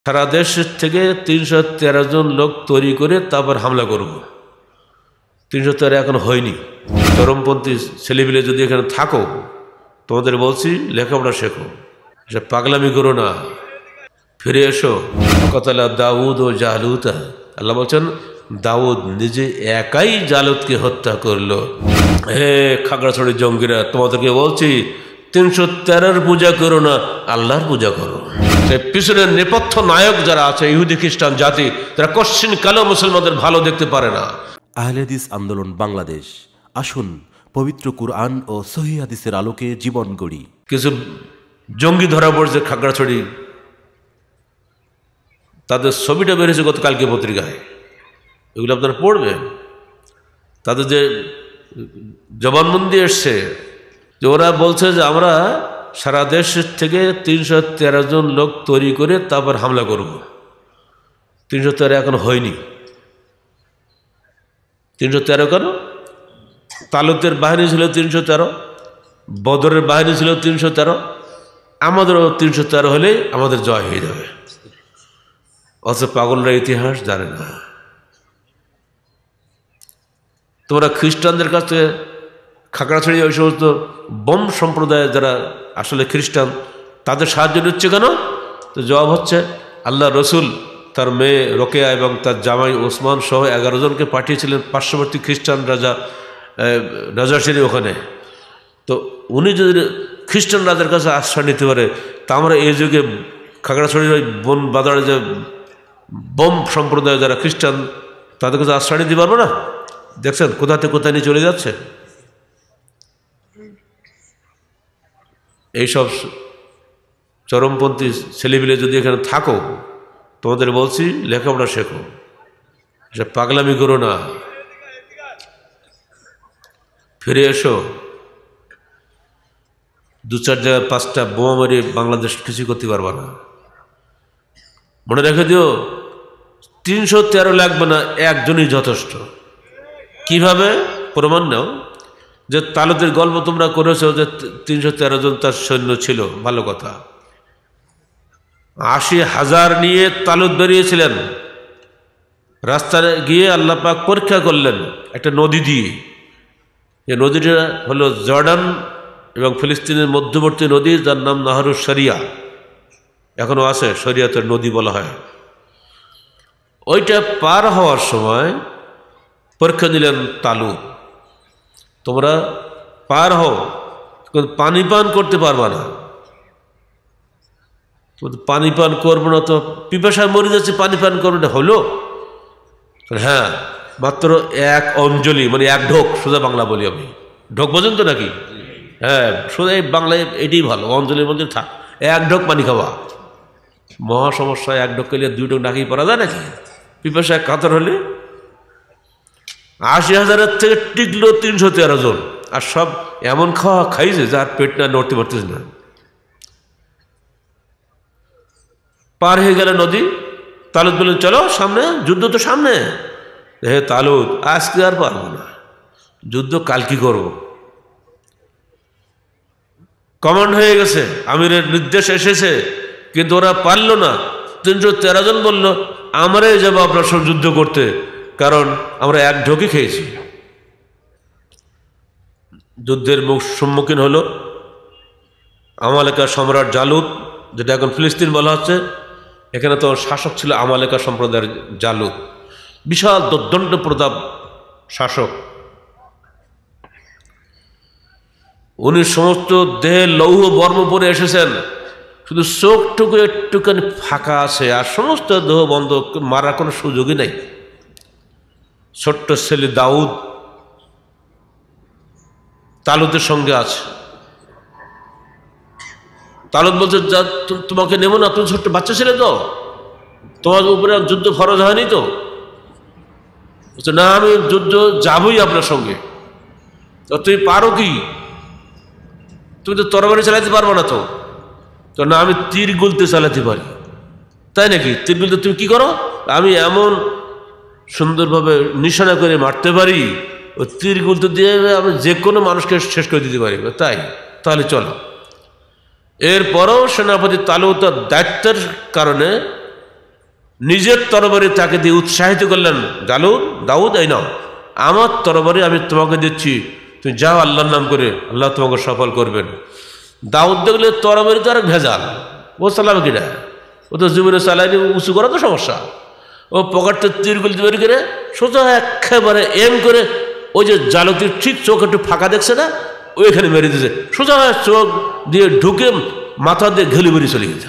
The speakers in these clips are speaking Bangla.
সারা দেশ থেকে ৩১৩ জন লোক তৈরি করে তারপর হামলা করব। ৩১৩ এখন হয়নি। চরমপন্থী ছেলেপিলে যদি এখানে থাকো, তোমাদের বলছি লেখাপড়া শেখো, সে পাগলামি করো না, ফিরে এসো। কতলা দাউদ ও জালুতা, আল্লাহ বলছেন দাউদ নিজে একাই জালুতকে হত্যা করলো। হে খাগড়াছড়ি জঙ্গিরা, তোমাদেরকে বলছি ৩১৩ পূজা করো না, আল্লাহর পূজা করো। পিছনের নেপথ্য নায়ক যারা আছে ইহুদি খ্রিস্টান জাতি, তারা কশ্চিন কালো মুসলমানদের ভালো দেখতে পারে না। আহলে হাদিস আন্দোলন বাংলাদেশ, আসুন পবিত্র কুরআন ও সহিহ হাদিসের আলোকে জীবন গড়ি। কিছু জঙ্গি ধরা পড়ছে খাগড়াছড়ি, তাদের ছবিটা বেরিয়েছে গতকালকে পত্রিকায়, এগুলো আপনারা পড়বেন। তাদের যে জবানবন্দি এসছে, যে ওরা বলছে যে আমরা সারা দেশ থেকে ৩১৩ জন লোক তৈরি করে তারপর হামলা করব। ৩১৩ এখন হয়নি। ৩১৩ কেন? তালুতের বাহিনী ছিল ৩১৩, বদরের বাহিনী ছিল ৩১৩, আমাদেরও ৩১৩ হলে আমাদের জয় হয়ে যাবে। অথচ পাগলরা ইতিহাস জানে না। তোমরা খ্রিস্টানদের কাছ থেকে খাগড়াছড়ি ওই সমস্ত বোম সম্প্রদায় যারা আসলে খ্রিস্টান, তাদের সাহায্য নিচ্ছে কেন? তো জবাব হচ্ছে আল্লাহ রসুল তার মেয়ে রোকেয়া এবং তার জামাই ওসমান সহ 11 জনকে পাঠিয়েছিলেন পার্শ্ববর্তী খ্রিস্টান রাজা নাজাসির ওখানে। তো উনি যদি খ্রিস্টান রাজার কাছে আশ্রয় নিতে পারে, তা আমরা এই যুগে খাগড়াছড়ির ওই বন বাজারে যে বোম সম্প্রদায় যারা খ্রিস্টান, তাদের কাছে আশ্রয় নিতে পারবো না? দেখছেন কোথাতে কোথায় নিয়ে চলে যাচ্ছে। এইসব চরমপন্থী ছেলেপিলে যদি এখানে থাকো, তোমাদের বলছি লেখাপড়া শেখো, সে পাগলামি করো না, ফিরে এসো। 2-4 জায়গায় 5টা বোমা মারি বাংলাদেশ কিছু করতে পারবা না। মনে রেখে দিও ৩১৩ লাগবে না, একজনই যথেষ্ট। কিভাবে? প্রমাণ নাও যে তালুতের গল্প তোমরা করেছো যে ৩১৩ জন তার সৈন্য ছিল, ভালো কথা। ৮০,০০০ নিয়ে তালুত বেরিয়েছিলেন। রাস্তায় গিয়ে আল্লাহ পাক পরীক্ষা করলেন একটা নদী দিয়ে। এই নদীটা হলো জর্ডান এবং ফিলিস্তিনের মধ্যবর্তী নদী, যার নাম নাহরুস শরিয়া, এখনো আছে, শরিয়াতের নদী বলা হয়। ওইটা পার হওয়ার সময় পরীক্ষা দিলেন তালুত, তোমরা পার হও, পানি পান করতে পারবা না। পানি পান করবো না তো পিপাসায় মরে যাচ্ছে, পানি পান করবো না, হলো? হ্যাঁ, মাত্র 1 অঞ্জলি, মানে 1 ঢোক, সোজা বাংলা বলি আমি, ঢোক পর্যন্ত নাকি? হ্যাঁ, সোজা এই বাংলায় এটাই ভালো, অঞ্জলির মধ্যে থাক। 1 ঢোক পানি খাওয়া মহা সমস্যা। 1 ঢোক খেলে 2 ঢোক নাকি পড়া যায় নাকি? পিপাসায় কাতর হলে ৮০,০০০ থেকে টিকলো ৩১৩ জন, আর সব এমন খাওয়া খাইছে যার পেট না নড়তে পারতেছে না। পার হয়ে গেল নদী। তালুত বললেন চলো সামনে, যুদ্ধ তো সামনে। হে তালুত, আজকে আর পারবো না, যুদ্ধ কাল কি করবো। কমান্ড হয়ে গেছে, আমিরের নির্দেশ এসেছে, কিন্তু ওরা পারলো না। ৩১৩ জন বলল আমরাই যাবো আপনার সব যুদ্ধ করতে, কারণ আমরা 1 ঢোকই খেয়েছি। যুদ্ধের সম্মুখীন হলো আমালেকা সম্রাট জালুত, যেটা এখন ফিলিস্তিন বলা হচ্ছে। এখানে তো শাসক ছিল আমালেকা সম্প্রদায়ের জালুত, বিশাল দুর্দণ্ড প্রতাপ শাসক। উনি সমস্ত দেহে লৌহ বর্ম পরে এসেছেন, শুধু চোখটুকু একটুখানি ফাঁকা আছে, আর সমস্ত দেহ বন্ধ, মারার কোনো সুযোগই নাই। ছোট্ট ছেলে দাউদ তালুতের সঙ্গে আছে। তালুত বলছে যা, তোমাকে নেব না, তুমি ছোট্ট বাচ্চা ছেলে তো, তোমার উপরে যুদ্ধ ফরজ হয়নি তো? বলছে না, আমি যুদ্ধ যাবই আপনার সঙ্গে। তো তুমি পারো কি? তুমি তো তরবারি চালাতে পারবো না তো? তো না, আমি তীর গুলতে চালাতে পারি। তাই নাকি? তীর গুলতে তুমি কি করো? আমি এমন সুন্দরভাবে নিশানা করে মারতে পারি, ও তীর গুলতে দিয়ে আমি যে কোনো মানুষকে শেষ করে দিতে পারি। তাই? তাহলে চলো। এরপরও সেনাপতি তালুত তার দায়িত্বের কারণে নিজের তরবারি তাকে দিয়ে উৎসাহিত করলেন, দাউদ এই নাও আমার তরবারি আমি তোমাকে দিচ্ছি, তুমি যাও আল্লাহর নাম করে, আল্লাহ তোমাকে সফল করবেন। দাউদ দেখলে তরবারি তো আর ভেজাল, ও চালাবে কিনা, ও তো জীবনে চালাইনি, উঁচু করা তো সমস্যা। ও পকেটটা তীরগুলি তৈরি করে সোজা একেবারে এম করে ওই যে জালতির ঠিক চোখ একটু ফাঁকা দেখছে না, ওইখানে মেরে দিয়েছে, সোজা চোখ দিয়ে ঢুকে মাথা দিয়ে ঘেলি বেরি চলে গেছে।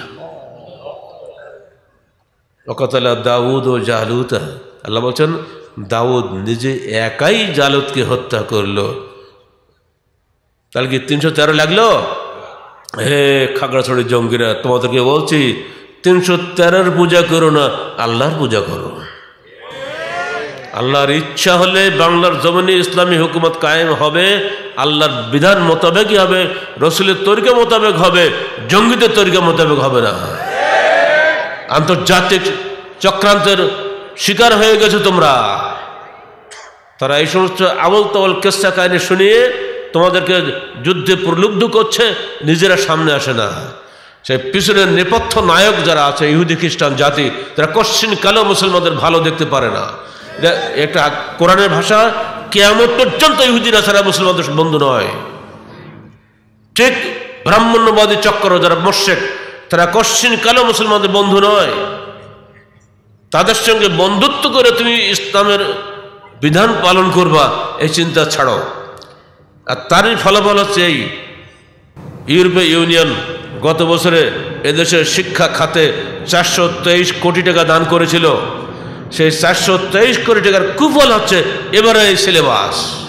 ওকতলা দাউদ ও জালুতা, আল্লাহ বলছেন দাউদ নিজে একাই জালুতকে হত্যা করলো। তাহলে কি 313 লাগলো? হে খাগড়াছড়ির জঙ্গিরা, তোমাদেরকে বলছি 313 পূজা করো না, আল্লাহর পূজা করো। আল্লাহর ইচ্ছা হলে বাংলার জমিনে ইসলামী হুকুমত কায়েম হবে, আল্লাহর বিধান মোতাবেকই হবে, রসুলের তরিকা মোতাবেক হবে, জঙ্গিদের তরিকা মোতাবেক হবে না। আন্তর্জাতিক চক্রান্তের শিকার হয়ে গেছে তোমরা। তারা এই সমস্ত আবল তাবল কেসা কাহিনী শুনিয়ে তোমাদেরকে যুদ্ধে প্রলুব্ধ করছে, নিজেরা সামনে আসে না। সেই পিছনের নেপথ্য নায়ক যারা আছে ইহুদি খ্রিস্টান জাতি, তারা কশ্চিন কালেও মুসলমানদের ভালো দেখতে পারে না। একটা কোরআনের ভাষা, কিয়ামত পর্যন্ত ইহুদিরা ছাড়া মুসলমানদের বন্ধু নয়। ঠিক ব্রাহ্মণ্যবাদী চক্র যারা মোর্শেক, তারা কশ্চিন কালেও মুসলমানদের বন্ধু নয়। তাদের সঙ্গে বন্ধুত্ব করে তুমি ইসলামের বিধান পালন করবা, এই চিন্তা ছাড়ো। আর তারই ফলাফল হচ্ছে এই, ইউরোপীয় ইউনিয়ন গত বছরে এদেশের শিক্ষা খাতে 423 কোটি টাকা দান করেছিল। সেই 423 কোটি টাকার কুফল হচ্ছে এবারে এই সিলেবাস।